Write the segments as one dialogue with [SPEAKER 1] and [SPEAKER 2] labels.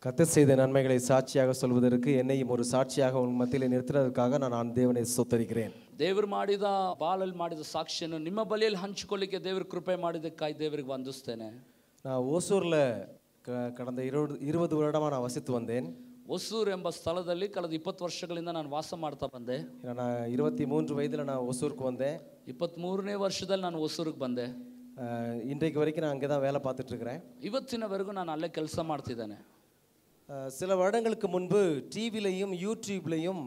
[SPEAKER 1] கர்த்தர் செய்த நன்மைகளை சாட்சியாக சொல்வதற்கு என்னையும் ஒரு சாட்சியாக உங்கள் மத்தியில் நிறுத்துறதுக்காக நான் தேவனை ಸ್ತೋத்தರಿக்கிறேன்.
[SPEAKER 2] ದೇವರು ಮಾಡಿದ ಬಾಲಲ್ಲಿ ಮಾಡಿದ ಸಾಕ್ಷಿಯನ್ನು ನಿಮ್ಮ ಬಳಿಯಲ್ಲಿ ಹಂಚಿಕೊಳ್ಳಿಕ್ಕೆ ದೇವರು ಕೃಪೆ ಮಾಡಿದ್ದಕ್ಕಾಗಿ ದೇವರಿಗೆ ವಂದಿಸ್ತೇನೆ.
[SPEAKER 1] நான் ஓசூர்ல கடந்த 20 வருடமா நான் வசித்து வந்தேன்.
[SPEAKER 2] ಹೊಸೂರು ಎಂಬ ಸ್ಥಳದಲ್ಲಿ ಕಳೆದ 20 ವರ್ಷಗಳಿಂದ ನಾನು ವಾಸ ಮಾಡ್ತಾ ಬಂದೆ.
[SPEAKER 1] நான் 23 வயதுல நான் ஓசூருக்கு வந்தேன்.
[SPEAKER 2] 23ನೇ ವರ್ಷದಲ್ಲಿ ನಾನು ಹೊಸೂರಿಗೆ ಬಂದೆ.
[SPEAKER 1] இன்றைக்கு வரைக்கும் நான் அங்கே தான் வேலை பார்த்துட்டு இருக்கிறேன்.
[SPEAKER 2] ಇವತ್ತಿನವರೆಗೂ ನಾನು ಅಲ್ಲೇ ಕೆಲಸ ಮಾಡ್ತಿದ್ದೇನೆ.
[SPEAKER 1] சில வருடங்களுக்கு முன்பு டிவிலையும் யூடியூப்லையும்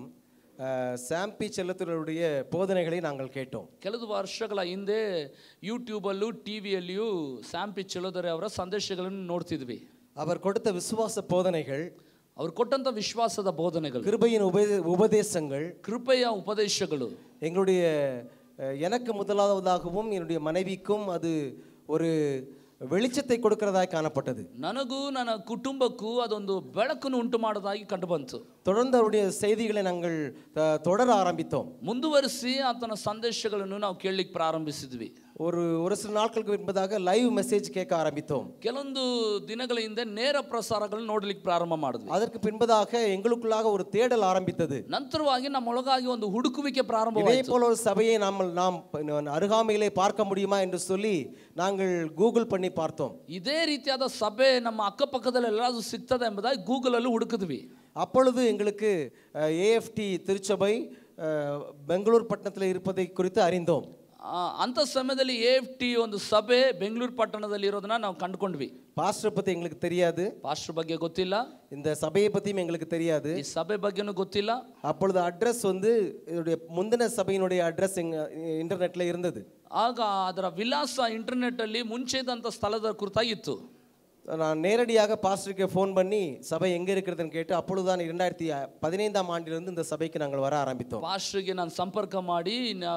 [SPEAKER 1] சாம்பி செல்லத்துடைய போதனைகளை நாங்கள் கேட்டோம்.
[SPEAKER 2] ಕೆಲವು ವರ್ಷಗಳ ಹಿಂದೆ ಯೂಟ್ಯೂಬಲ್ಲೂ ಟಿವಿಯಲ್ಲಿಯೂ ಸಾಂಪಿ ಚೆಲ್ಲೋದರ ಅವರ ಸಂದೇಶಗಳನ್ನು ನೋಡ್ತಿದ್ವಿ.
[SPEAKER 1] அவர் கொடுத்த விசுவாச போதனைகள்,
[SPEAKER 2] ಅವರು ಕೊಟ್ಟಂತ ವಿಶ್ವಾಸದ ಬೋಧನೆಗಳು,
[SPEAKER 1] கிருபையின் உபதேசங்கள்,
[SPEAKER 2] ಕೃಪೆಯ ಉಪದೇಶಗಳು
[SPEAKER 1] எங்களுடைய எனக்கு முதலாவதாகவும் என்னுடைய மனைவிக்கும் அது ஒரு வெளிச்சத்தை கொடுக்கிறதாய் காணப்பட்டது.
[SPEAKER 2] ನನಗೂ ನನ್ನ ಕುಟುಂಬಕ್ಕೂ ಅದೊಂದು ಬೆಳಕನ್ನು ಉಂಟು ಮಾಡೋದಾಗಿ ಕಂಡು ಬಂತು.
[SPEAKER 1] தொடர்ந்து அவருடைய செய்திகளை நாங்கள் தொடர ஆரம்பித்தோம்.
[SPEAKER 2] ಮುಂದುವರಿಸಿ ಆತನ ಸಂದೇಶಗಳನ್ನು ನಾವು ಕೇಳಲಿಕ್ಕೆ ಪ್ರಾರಂಭಿಸಿದ್ವಿ. ஒரு சில நாட்களுக்கு பின்பதாக லைவ் மெசேஜ் கேட்க ஆரம்பித்தோம். ಕೆಲವೊಂದು ದಿನಗಳ ಹಿಂದೆ ನೇರ ಪ್ರಸಾರಗಳನ್ನು ನೋಡಲಿಕ್ಕೆ ಪ್ರಾರಂಭ ಮಾಡಿದ್ವಿ.
[SPEAKER 1] அதற்கு பின்பதாக எங்களுக்குள்ளாக ஒரு தேடல் ஆரம்பித்தது.
[SPEAKER 2] ನಂತರವಾಗಿ ನಮ್ಮೊಳಗಾಗಿ ಒಂದು ಹುಡುಕುವಿಕೆ ಪ್ರಾರಂಭವಾಯಿತು.
[SPEAKER 1] இதே போல ஒரு சபையை நாம் அருகாமையிலே பார்க்க முடியுமா என்று சொல்லி நாங்கள் கூகுள் பண்ணி பார்த்தோம்.
[SPEAKER 2] ಇದೇ ರೀತಿಯಾದ ಸಭೆ ನಮ್ಮ ಅಕ್ಕಪಕ್ಕದಲ್ಲಿ ಎಲ್ಲಾದರೂ ಸಿಗ್ತದೆ ಎಂಬುದಾಗಿ ಗೂಗಲ್ ಅಲ್ಲಿ ಹುಡುಕಿದ್ವಿ.
[SPEAKER 1] அப்பொழுது எங்களுக்கு AFT திருச்சபை பெங்களூர் பட்டணத்தில் இருப்பதை குறித்து அறிந்தோம்.
[SPEAKER 2] ಅಂತ ಸಮಯದಲ್ಲಿ AFT ಒಂದು ಸಭೆ ಬೆಂಗಳೂರು ಪಟ್ಟಣದಲ್ಲಿ ಇರೋದನ್ನ ನಾವು ಕಂಡುಕೊಂಡ್ವಿ.
[SPEAKER 1] பாஸ்டர் பத்தி எங்களுக்கு தெரியாது,
[SPEAKER 2] ಪಾಸ್ಟರ್ ಬಗ್ಗೆ ಗೊತ್ತಿಲ್ಲ,
[SPEAKER 1] இந்த சபையை பத்தியும் எங்களுக்கு தெரியாது,
[SPEAKER 2] ಈ ಸಭೆ ಬಗ್ಗೆನೂ ಗೊತ್ತಿಲ್ಲ.
[SPEAKER 1] அப்பொழுது அட்ரஸ் இதோடைய முந்தின சபையினுடைய அட்ரஸ் இன்டர்நெட்ல இருந்தது.
[SPEAKER 2] ಆಗ ಅದರ ವಿಳಾಸ ಇಂಟರ್ನೆಟ್ ಅಲ್ಲಿ ಮುಂಚೆ ಇದ್ದಂತ ಸ್ಥಳದ ಕುರಿತಾಗಿತ್ತು.
[SPEAKER 1] நான் நேரடியாக பாஸ்டருக்கு ஃபோன் பண்ணி சபை எங்க இருக்கிறதுன்னு கேட்டு அப்பொழுதுதான் 2015ஆம் ஆண்டிலிருந்து இந்த சபைக்கு நாங்கள் வர ஆரம்பித்தோம்.
[SPEAKER 2] ಪಾಸ್ಟರ್ಗೆ ನಾನು ಸಂಪರ್ಕ ಮಾಡಿ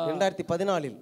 [SPEAKER 1] 2014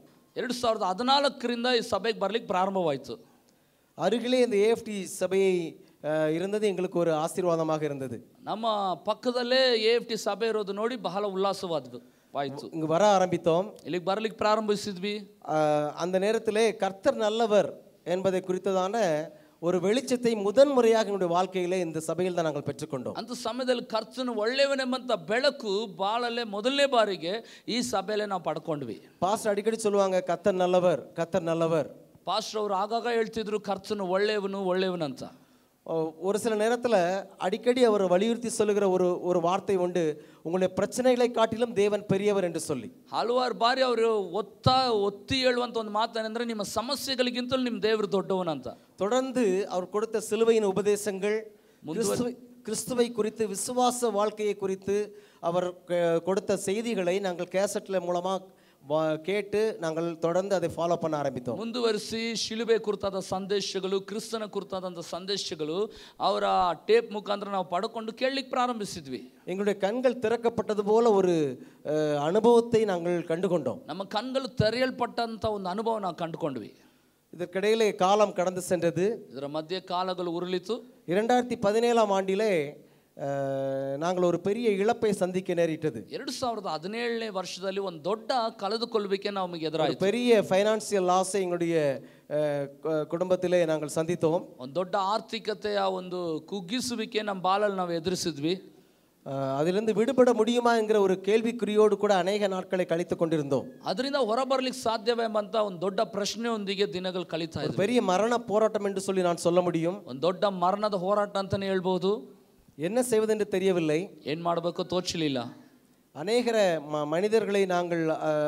[SPEAKER 2] 2014ರಿಂದ ಈ ಸಭೆಗೆ ಬರ್ಲಿಕ್ಕೆ ಪ್ರಾರಂಭವಾಯಿತು.
[SPEAKER 1] அருகிலே இந்த AFT சபையை இருந்தது எங்களுக்கு ஒரு ஆசீர்வாதமாக இருந்தது.
[SPEAKER 2] ನಮ್ಮ ಪಕ್ಕದಲ್ಲೇ AFT ಸಭೆ ಇರೋದು ನೋಡಿ ಬಹಳ ಉಲ್ಲಾಸವಾದದ್ದು ಆಯಿತು.
[SPEAKER 1] இங்க வர ஆரம்பித்தோம்.
[SPEAKER 2] ಇಲ್ಲಿಗೆ ಬರ್ಲಿಕ್ಕೆ ಪ್ರಾರಂಭಿಸಿದ್ವಿ.
[SPEAKER 1] அந்த நேரத்திலே கர்த்தர் நல்லவர் என்பதை குறித்ததான ஒரு வெளிச்சத்தை முதன்முறையாக என்னுடைய வாழ்க்கையிலே இந்த சபையில் தான் நாங்கள் பெற்றுக்கொண்டோம்.
[SPEAKER 2] அந்த ಸಮಯದಲ್ಲಿ ಕರ್ತನು ಒಳ್ಳೆಯವನೆಂಬಂತ ಬೆಳಕು ಬಾಳಲ್ಲೇ ಮೊದಲನೇ ಬಾರಿಗೆ ಈ ಸಭೆಯಲ್ಲಿ ನಾವು ಪಡ್ಕೊಂಡ್ವಿ.
[SPEAKER 1] பாஸ்டர் அடிக்கடி சொல்லுவாங்க கர்த்தர் நல்லவர், கர்த்தர் நல்லவர்.
[SPEAKER 2] ಪಾಸ್ಟರ್ ಅವರು ಆಗಾಗ ಹೇಳ್ತಿದ್ರು ಕರ್ತನು ಒಳ್ಳೆಯವನಂತ.
[SPEAKER 1] ஒரு சில நேரத்தில் அடிக்கடி அவர் வலியுறுத்தி சொல்லுகிற ஒரு வார்த்தை உண்டு, உங்களுடைய பிரச்சனைகளை காட்டிலும் தேவன் பெரியவர் என்று சொல்லி.
[SPEAKER 2] ಹಲವಾರು ಬಾರಿ ಅವರು ಒತ್ತಿ ಹೇಳುವಂತ ಒಂದು ಮಾತೇನೆಂದ್ರೆ ನಿಮ್ಮ ಸಮಸ್ಯೆಗಳಿಗಿಂತಲೂ ನಿಮ್ಮ ದೇವರು ದೊಡ್ಡವನಂತ. தொடர்ந்து அவர் கொடுத்த சிலுவையின் உபதேசங்கள், கிறிஸ்துவை குறித்து, விசுவாச வாழ்க்கையை குறித்து அவர் கொடுத்த செய்திகளை நாங்கள் கேசட்ல மூலமா கேட்டு நாங்கள் தொடர்ந்து அதை ஃபாலோ பண்ண ஆரம்பித்தோம். ಮುಂದುವರಿಸಿ ಶಿಲುಬೆ ಕುರಿತಾದ ಸಂದೇಶಗಳು, ಕ್ರಿಸ್ತನ ಕುರಿತಾದಂತ ಸಂದೇಶಗಳು ಅವರ ಟೇಪ್ ಮುಖಾಂತರ ನಾವು ಪಡ್ಕೊಂಡು ಕೇಳಲಿಕ್ಕೆ ಪ್ರಾರಂಭಿಸಿದ್ವಿ.
[SPEAKER 1] எங்களுடைய கண்கள் திறக்கப்பட்டது போல ஒரு அனுபவத்தை நாங்கள் கண்டுகொண்டோம்.
[SPEAKER 2] ನಮ್ಮ ಕಣ್ಗಳು ತೆರೆಯಲ್ಪಟ್ಟಂತ ಒಂದು ಅನುಭವ ನಾವು ಕಂಡುಕೊಂಡ್ವಿ.
[SPEAKER 1] இதற்கிடையிலே காலம் கடந்து சென்றது.
[SPEAKER 2] ಇದರ ಮಧ್ಯೆ ಕಾಲಗಳು ಉರುಳಿತು.
[SPEAKER 1] 2017ஆம் ஆண்டிலே நாங்கள் ஒரு பெரிய இழப்பை சந்திக்க நேரிட்டது.
[SPEAKER 2] 2017ನೇ ವರ್ಷದಲ್ಲಿ ಒಂದು ದೊಡ್ಡ ಕಳೆದುಕೊಳ್ಳುವಿಕೆ ನಮಗೆ ಎದುರಾಯಿತು.
[SPEAKER 1] பெரிய ஃபைனான்சியல் லாஸ் எங்களுடைய குடும்பத்திலே நாங்கள் சந்தித்தோம்.
[SPEAKER 2] ಒಂದು ದೊಡ್ಡ ಆರ್ಥಿಕತೆಯ ಒಂದು ಕುಗ್ಗಿಸುವಿಕೆ ನಮ್ಮ ಬಾಳಲ್ಲಿ ನಾವು ಎದುರಿಸಿದ್ವಿ.
[SPEAKER 1] அதிலிருந்து விடுபட முடியுமா என்கிற ஒரு கேள்விக்குறியோடு கூட அநேக நாட்களை கழித்துக் கொண்டிருந்தோம்.
[SPEAKER 2] ಅದರಿಂದ ಹೊರಬರಲಿಕ್ಕೆ ಸಾಧ್ಯವೆಂಬಂತ ಒಂದು ದೊಡ್ಡ ಪ್ರಶ್ನೆಯೊಂದಿಗೆ ದಿನಗಳು ಕಳೀತಾ ಇದ್ವಿ.
[SPEAKER 1] பெரிய மரண போராட்டம் என்று சொல்லி நான் சொல்ல முடியும்.
[SPEAKER 2] ಒಂದು ದೊಡ್ಡ ಮರಣದ ಹೋರಾಟ ಅಂತಾನೆ ಹೇಳ್ಬಹುದು.
[SPEAKER 1] என்ன செய்வதென்று தெரியவில்லை.
[SPEAKER 2] ಏನು ಮಾಡಬೇಕು ತೋಚಲಿಲ್ಲ.
[SPEAKER 1] அநேக மனிதர்களை நாங்கள்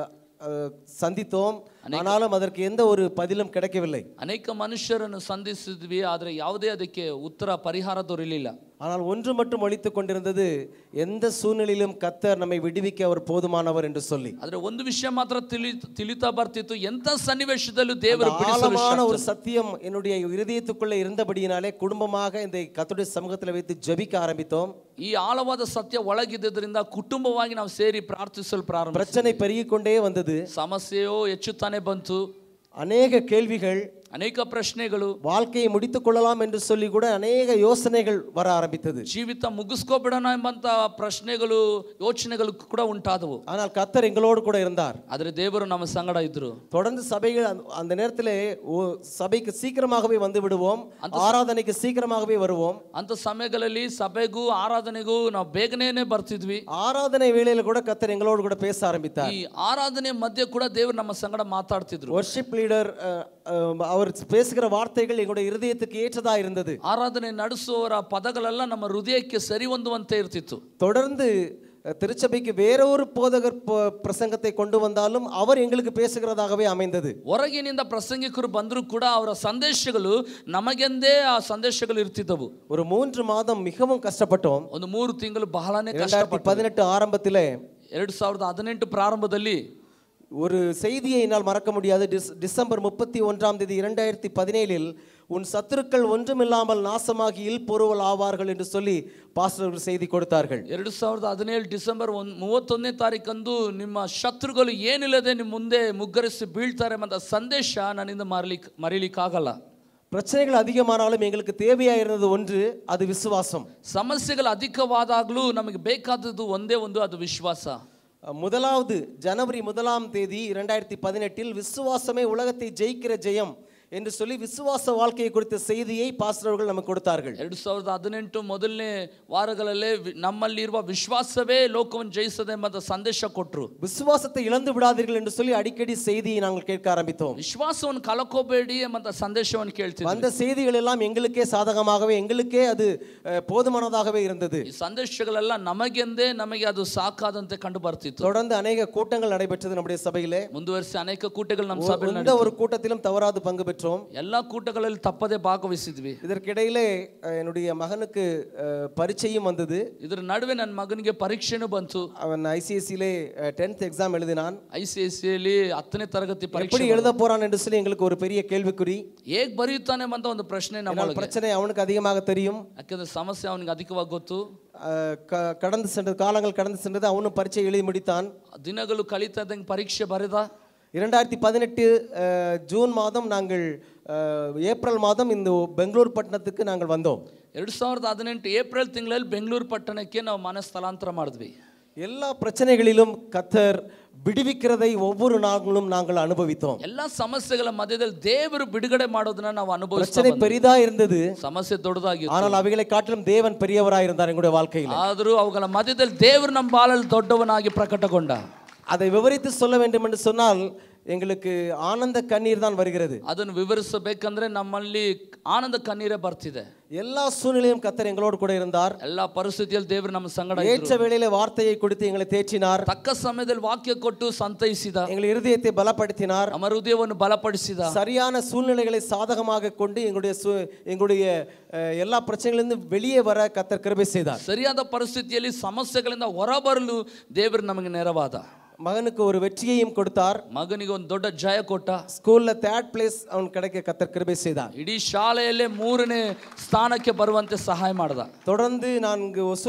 [SPEAKER 1] சந்தித்தோம், ஆனாலும் அதற்கு எந்த ஒரு பதிலும் கிடைக்கவில்லை.
[SPEAKER 2] ಅನೇಕ ಮನುಷ್ಯರನ್ನು ಸಂಧಿಸಿದ್ವಿ, ಆದರೆ ಯಾವುದೇ ಅದಕ್ಕೆ ಉತ್ತರ ಪರಿಹಾರ ದೊರೆಯಲಿಲ್ಲ.
[SPEAKER 1] ஆனால் ஒன்று மட்டும் ஒலித்துக் கொண்டிருந்தது, எந்த சூழ்நிலையிலும் கர்த்தர் நம்மை விடுவிக்க அவர் போதுமானவர் என்று சொல்லி.
[SPEAKER 2] ಆದರೆ ಒಂದು ವಿಷಯ ಮಾತ್ರ ತಿಳಿತಾ ಬರ್ತಿತ್ತು, ಎಂತ ಸನ್ನಿವೇಶದಲ್ಲೂ ದೇವರು
[SPEAKER 1] ஆழமான ஒரு சத்தியம் என்னுடைய இதயத்துக்குள்ளே இருந்தபடியினாலே குடும்பமாக இந்த கர்த்தருடைய சமூகத்தில் வைத்து ஜெபிக்க ஆரம்பித்தோம்.
[SPEAKER 2] ಈ ಆಳವಾದ ಸತ್ಯ ಒಳಗಿದ್ದರಿಂದ ಕುಟುಂಬವಾಗಿ ನಾವು ಸೇರಿ ಪ್ರಾರ್ಥಿಸಲು ಪ್ರಾರಂಭಿಸಿದ್ವಿ.
[SPEAKER 1] பிரச்சனை பெருகிக் கொண்டே வந்தது.
[SPEAKER 2] ಸಮಸ್ಯೆಯೋ ಹೆಚ್ಚುತ್ತಾನೆ ಬಂತು.
[SPEAKER 1] அநேக கேள்விகள்,
[SPEAKER 2] ಅನೇಕ ಪ್ರಶ್ನೆಗಳು,
[SPEAKER 1] வாழ்க்கையை முடித்துக் கொள்ளலாம் என்று சொல்லி கூட ಅನೇಕ ಯೋಚನೆಗಳು வர ஆரம்பித்தது.
[SPEAKER 2] ಜೀವಿತ ಮುಗಿಸ್ಕೋಬಿಡೋಣ ಎಂಬಂತ ಪ್ರಶ್ನೆಗಳು, ಯೋಚನೆಗಳು ಕೂಡ ಉಂಟಾದವು.
[SPEAKER 1] ஆனால் கர்த்தர் எங்களோடு கூட இருந்தார்.
[SPEAKER 2] ಆದರೆ ದೇವರು ನಮ್ಮ ಸಂಗಡ ಇದ್ರು.
[SPEAKER 1] தொடர்ந்து சபைகள் அந்த நேரத்திலே சபைக்கு சீக்கிரமாகவே வந்து விடுவோம், ஆராதனைக்கு சீக்கிரமாகவே வருவோம்.
[SPEAKER 2] ಅಂತ ಸಮಯಗಳಲ್ಲಿ ಸಭೆಗೂ ಆರಾಧನೆಗೂ ನಾವು ಬೇಗನೆ ಬರ್ತಿದ್ವಿ.
[SPEAKER 1] ஆராதனை வேளையில கூட கர்த்தர் எங்களோடு கூட பேச ஆரம்பித்தார்.
[SPEAKER 2] ಈ ಆರಾಧನೆ ಮಧ್ಯೆ ಕೂಡ ದೇವರು ನಮ್ಮ ಸಂಗಡ ಮಾತಾಡ್ತಿದ್ರು.
[SPEAKER 1] வர்ஷிப் லீடர் அவர் பேசுகிற வார்த்தைகள் எங்களுடைய இதயத்துக்கு ஏற்றதா இருந்தது.
[SPEAKER 2] ಆರಾಧನೆ ನಡೆಸುವವರ ಪದಗಳೆಲ್ಲ ನಮ್ಮ ಹೃದಯಕ್ಕೆ ಸರಿ ಹೊಂದುವಂತೆ ಇರ್ತಿತ್ತು.
[SPEAKER 1] தொடர்ந்து திருச்சபைக்கு வேற ஒரு போதகர் பிரசங்கத்தை கொண்டு வந்தாலும் அவர் எங்களுக்கு பேசுகிறதாகவே அமைந்தது.
[SPEAKER 2] ಹೊರಗಿನಿಂದ ಪ್ರಸಂಗಿಕರು ಬಂದರೂ ಕೂಡ ಅವರ ಸಂದೇಶಗಳು ನಮಗೆಂದೇ ಆ ಸಂದೇಶಗಳು ಇರ್ತಿದ್ದವು.
[SPEAKER 1] ஒரு 3 மாதம் மிகவும் கஷ்டப்பட்டோம்.
[SPEAKER 2] ಒಂದು 3 ತಿಂಗಳು ಬಹಳನೇ ಕಷ್ಟಪಟ್ಟು
[SPEAKER 1] 2018 ஆரம்பத்திலே
[SPEAKER 2] 2018 ಪ್ರಾರಂಭದಲ್ಲಿ
[SPEAKER 1] ஒரு செய்தியை என்னால் மறக்க முடியாது. டிசம்பர் 31ஆம் தேதி 2017 உன் சத்துருக்கள் ஒன்றுமில்லாமல் நாசமாகி இல்பொருள் ஆவார்கள் என்று சொல்லி பாஸ்டர்கள் செய்தி கொடுத்தார்கள்.
[SPEAKER 2] 2017 ಡಿಸೆಂಬರ್ 31ನೇ ತಾರೀಕಂದು ನಿಮ್ಮ ಶತ್ರುಗಳು ಏನಿಲ್ಲದೆ ನಿಮ್ಮ ಮುಂದೆ ಮುಗ್ಗರಿಸಿ ಬೀಳ್ತಾರೆ ಎಂಬ ಸಂದೇಶ ನನ್ನಿಂದ ಮರೀಲಿಕ್ಕಾಗಲ್ಲ.
[SPEAKER 1] பிரச்சனைகள் அதிகமானாலும் எங்களுக்கு தேவையாக இருந்தது ஒன்று, அது விசுவாசம்.
[SPEAKER 2] ಸಮಸ್ಯೆಗಳು ಅಧಿಕವಾದಾಗಲೂ ನಮಗೆ ಬೇಕಾದದ್ದು ಒಂದೇ ಒಂದು, ಅದು ವಿಶ್ವಾಸ.
[SPEAKER 1] முதலாவது ஜனவரி 1ஆம் தேதி 2018 விசுவாசமே உலகத்தை ஜெயிக்கிற ஜெயம் என்று சொல்லி விசுவாச வாழ்க்கையை குறித்த செய்தியை பாஸ்டர்கள் நமக்கு கொடுத்தார்கள்.
[SPEAKER 2] 2018 ಮೊದಲನೇ ವಾರಗಳಲ್ಲೇ ನಮ್ಮಲ್ಲಿರುವ ವಿಶ್ವಾಸವೇ ಲೋಕವನ್ನು ಜಯಿಸುತ್ತದೆ ಎಂಬ ಸಂದೇಶ ಕೊಟ್ಟರು.
[SPEAKER 1] விசுவாசத்தை இழந்து விடாதீர்கள் என்று சொல்லி அடிக்கடி செய்தியை நாங்கள் கேட்க ஆரம்பித்தோம்.
[SPEAKER 2] ವಿಶ್ವಾಸವನ್ನು ಕಳಕೋಬೇಡಿ ಎಂಬ ಸಂದೇಶವನ್ನು ಕೇಳ್ತಿದ್ವಿ.
[SPEAKER 1] அந்த செய்திகள் எல்லாம் எங்களுக்கே சாதகமாகவே, எங்களுக்கே அது போதுமானதாகவே இருந்தது.
[SPEAKER 2] ಈ ಸಂದೇಶಗಳೆಲ್ಲ ನಮಗೆಂದೇ ನಮಗೆ ಅದು ಸಾಕಾದಂತೆ ಕಂಡು ಬರ್ತಿತ್ತು.
[SPEAKER 1] தொடர்ந்து அநேக கூட்டங்கள் நடைபெற்றது நம்முடைய சபையிலே.
[SPEAKER 2] ಮುಂದುವರಿಸಿ ಅನೇಕ ಕೂಟಗಳು ನಮ್ಮ ಸಭೆಯಲ್ಲಿ
[SPEAKER 1] எந்த ஒரு கூட்டத்திலும் தவறாது பங்கு பெற்றோம்.
[SPEAKER 2] எல்லா கூட்டಗಳಲ್ಲಿ ತಪ್ಪದೆ ಭಾಗವಹಿಸಿದ್ವಿ.
[SPEAKER 1] இதற்கிடையிலே என்னுடைய மகனுக்கு பரீட்சையும் வந்தது.
[SPEAKER 2] ಇದರ ನಡುವೆ ನನ್ನ ಮಗನಿಗೆ ಪರೀಕ್ಷೆನೂ ಬಂತು.
[SPEAKER 1] அவன் ஐசிஎஸ்சிலே 10th எக்ஸாம் எழுதினான்.
[SPEAKER 2] ಐಸಿಎಸ್ಸಿಯಲ್ಲಿ 10ನೇ ತರಗತಿ ಪರೀಕ್ಷೆ
[SPEAKER 1] எப்படி எழுத போறான் என்று சொல்லி எங்களுக்கு ஒரு பெரிய கேள்விக்குறி.
[SPEAKER 2] ಹೇಗೆ ಬರೆಯುತ್ತಾನೆ ಅಂತ ಒಂದು ಪ್ರಶ್ನೆ ನಮ್ಮೊಳಗೆ.
[SPEAKER 1] பிரச்சனை அவனுக்கு அதிகமாக தெரியும்.
[SPEAKER 2] ಯಾಕಂದ್ರೆ ಸಮಸ್ಯೆ ಅವನಿಗೆ ಅಧಿಕವಾಗಿ ಗೊತ್ತು.
[SPEAKER 1] கடந்து சென்றது, காலங்கள் கடந்து சென்றது, அவனும் பரீட்சை எழுதி முடித்தான்.
[SPEAKER 2] ದಿನಗಳು ಕಳೀತದಂಗೆ ಪರೀಕ್ಷೆ ಬರೆದ.
[SPEAKER 1] 2018 ஜூன் மாதம் நாங்கள் ஏப்ரல் மாதம் இந்த பெங்களூர் பட்டணத்துக்கு நாங்கள் வந்தோம்.
[SPEAKER 2] 2018 ಏಪ್ರಿಲ್ ತಿಂಗಳಲ್ಲಿ ಬೆಂಗಳೂರು ಪಟ್ಟಣಕ್ಕೆ ನಾವು ಮನೆ ಸ್ಥಳಾಂತರ ಮಾಡಿದ್ವಿ.
[SPEAKER 1] எல்லா பிரச்சனைகளிலும் கர்த்தர் ಬಿಡುವಿக்கிறதை ஒவ்வொரு நாளும் நாங்கள் அனுபவித்தோம்.
[SPEAKER 2] எல்லா ಸಮಸ್ಯೆಗಳ ಮಧ್ಯದಲ್ಲಿ ದೇವರು ಬಿಡುಗಡೆ ಮಾಡೋದನ್ನ ನಾವು ಅನುಭವಿಸ್ತಾ
[SPEAKER 1] பிரச்சனை பெரிதா இருந்தது,
[SPEAKER 2] ಸಮಸ್ಯೆ ದೊಡ್ಡದಾಗಿತ್ತು.
[SPEAKER 1] ஆனால் ಅವುகளை ಕಾட்டிலும் தேவன் பெரியவராய் இருந்தார் எங்களுடைய வாழ்க்கையில்.
[SPEAKER 2] ಆದರೂ ಅವುಗಳ ಮಧ್ಯದಲ್ಲಿ ದೇವರು ನಮ್ಮ ಬಾಳಲ್ಲಿ ದೊಡ್ಡವನಾಗಿ ಪ್ರಕಟಗೊಂಡ.
[SPEAKER 1] அதை விவரித்து சொல்ல வேண்டும் என்று சொன்னால் எங்களுக்கு ஆனந்த கண்ணீர் தான் வருகிறது.
[SPEAKER 2] ಅದನ್ನು ವಿವರಿಸಬೇಕಂದ್ರೆ ನಮ್ಮಲ್ಲಿ ಆನಂದ ಕಣ್ಣೀರೇ ಬರ್ತಿದೆ.
[SPEAKER 1] எல்லா சூழ்நிலையும் கர்த்தர் எங்களோடு கூட இருந்தார்.
[SPEAKER 2] எல்லா ಪರಿಸ್ಥಿತಿಯಲ್ಲಿ ದೇವರು ನಮ್ಮ ಸಂಗಡ ಇದ್ರು.
[SPEAKER 1] ஏற்ற வேளையிலே வார்த்தையை கொடுத்து எங்களை தேற்றினார்.
[SPEAKER 2] ತಕ್ಕ ಸಮಯದಲ್ಲಿ ವಾಕ್ಯ ಕೊಟ್ಟು ಸಂತೈಸಿದ.
[SPEAKER 1] எங்கள் இருதயத்தை பலப்படுத்தினார்.
[SPEAKER 2] ನಮ್ಮ ಹೃದಯವನ್ನು ಬಲಪಡಿಸಿದ.
[SPEAKER 1] சரியான சூழ்நிலைகளை சாதகமாக கொண்டு எங்களுடைய எல்லா பிரச்சனைகளிலிருந்து வெளியே வர கர்த்தர் கிருபை செய்தார்.
[SPEAKER 2] ಸರಿಯಾದ ಪರಿಸ್ಥಿತಿಯಲ್ಲಿ ಸಮಸ್ಯೆಗಳಿಂದ ಹೊರಬರಲು ದೇವರು ನಮಗೆ ನೆರವಾದ.
[SPEAKER 1] மகனுக்கு ஒரு வெற்றியையும் கொடுத்தார்.
[SPEAKER 2] ಮಗನಿಗೆ ಒಂದು ದೊಡ್ಡ ಜಯ ಕೊಟ್ಟ.
[SPEAKER 1] ஸ்கூல்ல 3rd place அவன் கிடைக்க கர்த்தர் கிருபை செய்தார்.
[SPEAKER 2] ಇಡೀ ಶಾಲೆಯಲ್ಲೇ 3ನೇ ಸ್ಥಾನಕ್ಕೆ ಬರುವಂತೆ ಸಹಾಯ ಮಾಡಿದ.
[SPEAKER 1] தொடர்ந்து நான்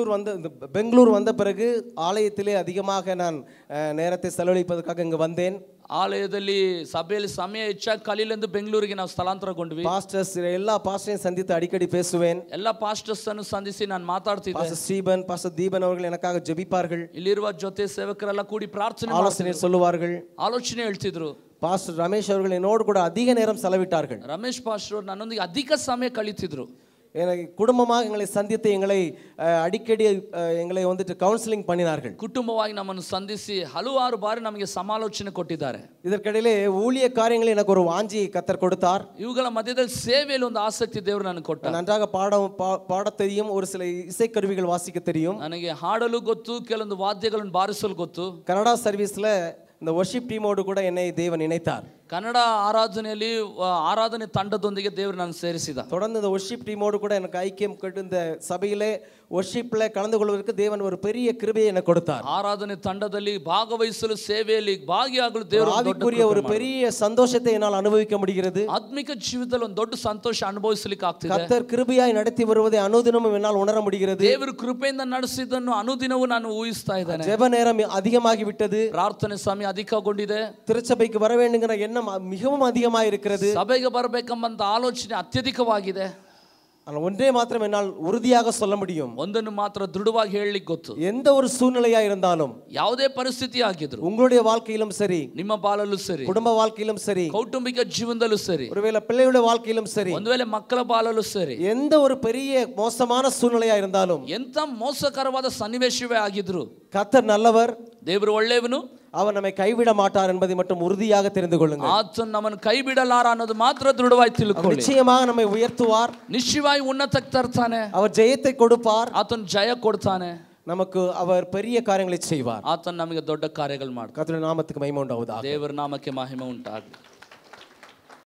[SPEAKER 1] பெங்களூர் வந்த பிறகு ஆலயத்திலே அதிகமாக நான் நேரத்தை செலவழிப்பதற்காக இங்கு வந்தேன்.
[SPEAKER 2] ಆಲಯದಲ್ಲಿ ಸಭೆಯಲ್ಲಿ ಸಮಯ ಹೆಚ್ಚಾಗಿ ಕಲೀಲೆಂದು ಬೆಂಗಳೂರಿಗೆ ನಾವು ಸ್ಥಳಾಂತರಗೊಂಡ್ವಿ.
[SPEAKER 1] பாஸ்டர்ஸ் எல்லா பாஸ்டரையும் சந்தித்து அடிக்கடி பேசுவேன்.
[SPEAKER 2] ಎಲ್ಲ ಪಾಸ್ಟರ್ಸ್ ಅನ್ನು ಸಂಧಿಸಿ ನಾನು ಮಾತಾಡ್ತಿದ್ದೆ.
[SPEAKER 1] பாஸ்டர் ஸ்டீபன், பாஸ்டர் தீபன் அவர்கள் எனக்காக ஜெபிப்பார்கள்.
[SPEAKER 2] ಇಲ್ಲಿರುವ ಜೊತೆ ಸೇವಕರೆಲ್ಲ ಕೂಡಿ ಪ್ರಾರ್ಥನೆ
[SPEAKER 1] ஆலோசனை சொல்லுவார்கள்.
[SPEAKER 2] ಆಲೋಚನೆ ಹೇಳ್ತಿದ್ರು.
[SPEAKER 1] பாஸ்டர் ரமேஷ் அவர்கள் என்னோடு கூட அதிக நேரம் செலவிட்டார்கள்.
[SPEAKER 2] ರಮೇಶ್ ಪಾಸ್ಟರ್ ನನ್ನೊಂದಿಗೆ ಅಧಿಕ ಸಮಯ ಕಳೀತಿದ್ರು.
[SPEAKER 1] குடும்பமாக எங்களை சந்தித்து எங்களை அடிக்கடி எங்களை வந்துட்டு கவுன்சிலிங் பண்ணினார்கள்.
[SPEAKER 2] ಕುಟುಂಬವಾಗಿ ನಮ್ಮನ್ನು ಸಂಧಿಸಿ ಹಲವಾರು ಬಾರಿ ನಮಗೆ ಸಮಾಲೋಚನೆ ಕೊಟ್ಟಿದ್ದಾರೆ.
[SPEAKER 1] இதற்கிடையிலே ஊழிய காரியங்களில் எனக்கு ஒரு வாஞ்சியை கர்த்தர் கொடுத்தார்.
[SPEAKER 2] ಇವುಗಳ ಮಧ್ಯದಲ್ಲಿ ಸೇವೆಯಲ್ಲಿ ಒಂದು ಆಸಕ್ತಿ ದೇವರು ನನಗೆ ಕೊಟ್ಟ.
[SPEAKER 1] நன்றாக பாட தெரியும், ஒரு சில இசைக்கருவிகள் வாசிக்க தெரியும்.
[SPEAKER 2] ನನಗೆ ಹಾಡಲು ಗೊತ್ತು, ಕೆಲವೊಂದು ವಾದ್ಯಗಳನ್ನು ಬಾರಿಸಲು ಗೊತ್ತು.
[SPEAKER 1] கனடா சர்வீஸ்ல இந்த வர்ஷிப் டீமோடு கூட என்னை தேவன் இணைத்தார்.
[SPEAKER 2] ಕನ್ನಡ ಆರಾಧನೆಯಲ್ಲಿ ಆರಾಧನೆ ತಂಡದೊಂದಿಗೆ ದೇವರು ನಾನು ಸೇರಿಸಿದ.
[SPEAKER 1] தொடர்ந்து இந்த வர்ஷிப் டீமோடு கூட எனக்கு ஐக்கியம் கொண்டு இந்த சபையிலே வர்ஷிப்ல கலந்து கொள்வதற்கு தேவன் ஒரு பெரிய கிருபையை எனக்கு கொடுத்தார்.
[SPEAKER 2] ಆರಾಧನೆ ತಂಡದಲ್ಲಿ ಭಾಗವಹಿಸಲು, ಸೇವೆಯಲ್ಲಿ ಭಾಗಿಯಾಗಲು ದೇವರು
[SPEAKER 1] ஆவிக்குரிய ஒரு பெரிய சந்தோஷத்தை என்னால் அனுபவிக்க முடிகிறது.
[SPEAKER 2] ಆತ್ಮಿಕ ಜೀವಿತದಲ್ಲಿ ಒಂದು ದೊಡ್ಡ ಸಂತೋಷ ಅನುಭವಿಸಲಿಕ್ಕೆ ಆಗ್ತಿದೆ.
[SPEAKER 1] கர்த்தர் கிருபையாய் நடத்தி வருவதை அனுதினமும் என்னால் உணர முடிகிறது.
[SPEAKER 2] ದೇವರು ಕೃಪೆಯಿಂದ ನಡೆಸಿದ್ದನ್ನು ಅನುದಿನವೂ ನಾನು ಊಹಿಸ್ತಾ ಇದ್ದೇನೆ.
[SPEAKER 1] ஜெப நேரம் அதிகமாகி விட்டது.
[SPEAKER 2] ಪ್ರಾರ್ಥನೆ ಸಮಯ ಅಧಿಕಗೊಂಡಿದೆ.
[SPEAKER 1] திருச்சபைக்கு வர வேண்டுங்கிற எண்ணம் தீர்மானம் மிகவும் அதிகமாக இருக்கிறது.
[SPEAKER 2] ಸಭೆಗೆ ಬರಬೇಕೆಂಬಂತ ಆಲೋಚನೆ ಅತ್ಯಧಿಕವಾಗಿದೆ.
[SPEAKER 1] ஒன்றே மாத்திரம் என்னால் உறுதியாக சொல்ல முடியும்.
[SPEAKER 2] ಒಂದನ್ನು ಮಾತ್ರ ದೃಢವಾಗಿ ಹೇಳಲಿಕ್ಕೆ ಗೊತ್ತು.
[SPEAKER 1] எந்த ஒரு சூழ்நிலையா இருந்தாலும்,
[SPEAKER 2] ಯಾವುದೇ ಪರಿಸ್ಥಿತಿ ಆಗಿದ್ರು,
[SPEAKER 1] உங்களுடைய வாழ்க்கையிலும் சரி,
[SPEAKER 2] ನಿಮ್ಮ ಬಾಳಲ್ಲೂ ಸರಿ,
[SPEAKER 1] குடும்ப வாழ்க்கையிலும் சரி,
[SPEAKER 2] ಕೌಟುಂಬಿಕ ಜೀವನದಲ್ಲೂ ಸರಿ,
[SPEAKER 1] ஒருவேளை பிள்ளைகளுடைய வாழ்க்கையிலும் சரி,
[SPEAKER 2] ಒಂದು ವೇಳೆ ಮಕ್ಕಳ ಬಾಳಲ್ಲೂ ಸರಿ,
[SPEAKER 1] எந்த ஒரு பெரிய மோசமான சூழ்நிலையா இருந்தாலும்,
[SPEAKER 2] ಎಂತ ಮೋಸಕರವಾದ ಸನ್ನಿವೇಶವೇ ಆಗಿದ್ರು,
[SPEAKER 1] கர்த்தர் நல்லவர்,
[SPEAKER 2] ದೇವರು ಒಳ್ಳೆಯವನು,
[SPEAKER 1] அவர் நம்மை கைவிட மாட்டார் என்பதை மட்டும் உறுதியாக தெரிந்து கொள்ளுங்கள்.
[SPEAKER 2] ಆತನು ನಮ್ಮನ್ನು ಕೈ ಬಿಡಲಾರ ಅನ್ನೋದು ಮಾತ್ರ ದೃಢವಾಗಿ ತಿಳ್ಕೊಳ್ಳಿ.
[SPEAKER 1] நிச்சயமாக நம்மை உயர்த்துவார்,
[SPEAKER 2] ನಿಶ್ಚಯವಾಗಿ ಉನ್ನತಕ್ಕೆ ತರ್ತಾನೆ,
[SPEAKER 1] அவர் ஜெயத்தை கொடுப்பார்,
[SPEAKER 2] ಆತನು ಜಯ ಕೊಡ್ತಾನೆ,
[SPEAKER 1] நமக்கு அவர் பெரிய காரியங்களை செய்வார்.
[SPEAKER 2] ಆತನು ನಮಗೆ ದೊಡ್ಡ ಕಾರ್ಯಗಳು ಮಾಡ್ತಾನೆ.
[SPEAKER 1] கர்த்தருடைய நாமத்துக்கு மகிமை உண்டாவதாக.
[SPEAKER 2] ದೇವರ ನಾಮಕ್ಕೆ ಮಹಿಮೆ ಉಂಟಾಗಲಿ.